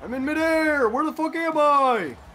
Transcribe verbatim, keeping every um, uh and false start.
I'm in midair! Where the fuck am I?